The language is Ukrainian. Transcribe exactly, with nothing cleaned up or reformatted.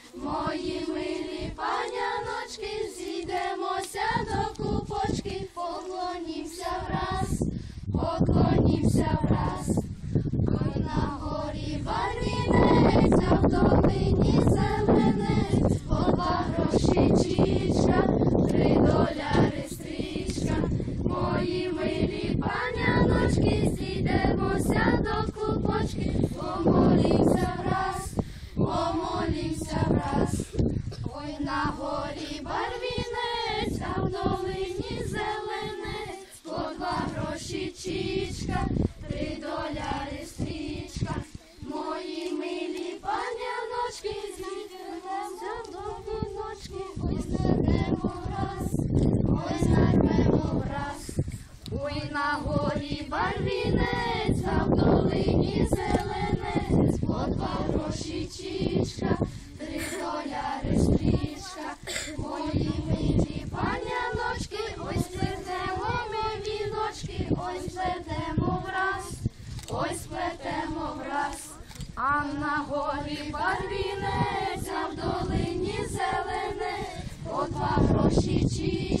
Мої милі паняночки, зійдемося до купочки, поклонімся враз, поклонімся враз. Ой, на горі барвінець, а в долині зеленець, по два гроші чічка, три доляри стрічка. Мої милі паняночки, зійдемося до купочки, помолімся враз, помолімся враз. Ой, на горі барвінець, а в долині зеленець, по два гроші чічка, три доляри стрічка. Мої милі паняночки, зійдемося до купочки, ой, знарвемо враз, ой, знарвемо враз. Ой, на горі барвінець, а в долині зеленець, по два гроші чічка, три доляри стрічка. Мої милі паняночки, ой, сплетемо ми віночки, ой, сплетемо враз, ой, сплетемо враз. А на горі барвінець, а в долині зеленець, по два гроші чічка.